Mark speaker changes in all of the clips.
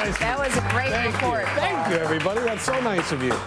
Speaker 1: nice.
Speaker 2: That was a great report.
Speaker 1: Thank you, everybody. That's so nice of you.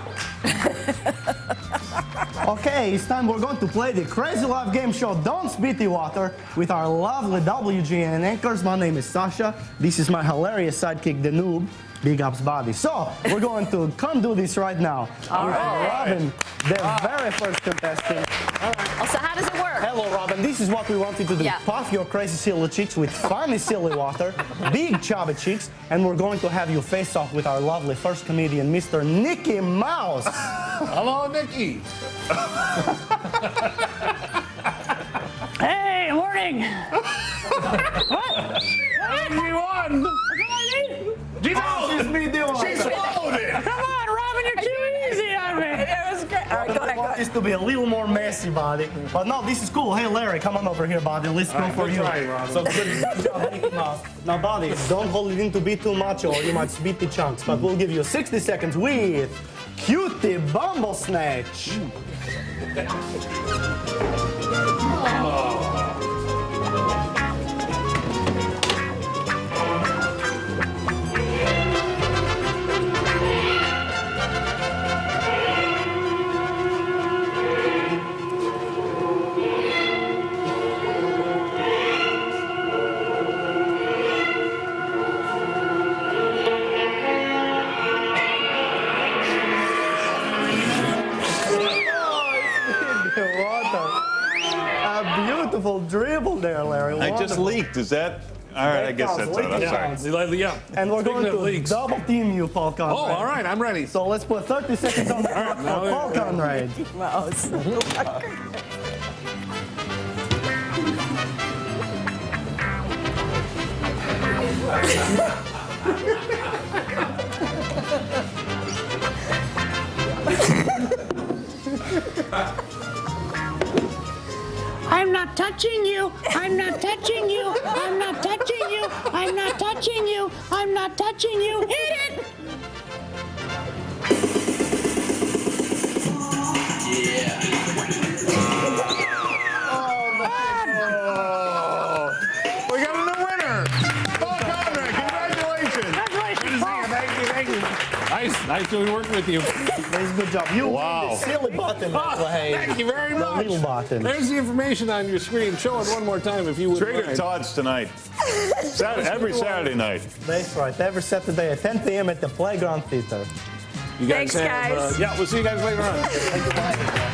Speaker 3: Okay, it's time we're going to play the Crazy Life game show Don't Spit the Water with our lovely WGN anchors. My name is Sasha. This is my hilarious sidekick, the Noob. Big ups, buddy. So, we're going to come do this right now.
Speaker 2: All right.
Speaker 3: Robin, the very first contestant.
Speaker 2: All right. So how does it work?
Speaker 3: Hello, Robin. This is what we want you to do.
Speaker 2: Yeah.
Speaker 3: Puff your crazy silly cheeks with funny silly water, big chubby cheeks, and we're going to have you face off with our lovely first comedian, Mr. Nicky Mouse.
Speaker 1: Hello, Nicky.
Speaker 4: Hey, morning.
Speaker 1: What? She won.
Speaker 3: She's me doing
Speaker 1: She swallowed it.
Speaker 4: Come on, Robin, you're too easy on me.
Speaker 2: It was great. All right, go ahead, go
Speaker 3: I want
Speaker 2: ahead.
Speaker 3: this to be a little more messy, buddy. But no, this is cool. Hey, Larry, come on over here, buddy. Let's go for you.
Speaker 1: try, Robin.
Speaker 3: So good job, Nicky Mouse. Now, buddy, don't hold it in to be too much or you might spit the chunks. But we'll give you 60 seconds with Cutie Bumblesnatch. A beautiful dribble there, Larry.
Speaker 5: I just leaked. Is that? All right, I guess that's it. I'm sorry.
Speaker 1: Yeah.
Speaker 3: And we're
Speaker 1: Speaking
Speaker 3: going
Speaker 1: of
Speaker 3: to
Speaker 1: leaks.
Speaker 3: double team you, Paul Conrad.
Speaker 1: Oh, all right, I'm ready.
Speaker 3: So let's put 30 seconds on the clock for Paul Conrad.
Speaker 2: Mouse.
Speaker 4: I'm not touching you. I'm not touching you. I'm not touching you. I'm not touching you. I'm not touching you. Hit it.
Speaker 1: We got a new winner. Paul Conrad, congratulations.
Speaker 4: Congratulations, Paul.
Speaker 1: Thank you. Nice doing work with you.
Speaker 3: That's a good job. You won the silly button.
Speaker 1: Thank you very
Speaker 3: The
Speaker 1: much.
Speaker 3: little button.
Speaker 1: There's the information on your screen. Show it one more time if you would
Speaker 5: Trader
Speaker 1: mind.
Speaker 5: Todd's tonight. Every Saturday night.
Speaker 3: That's right. Every Saturday at 10 p.m. at the Playground Theater.
Speaker 1: You
Speaker 2: Thanks,
Speaker 1: have,
Speaker 2: guys.
Speaker 1: yeah, we'll see you guys later on.
Speaker 3: Thank you, bye.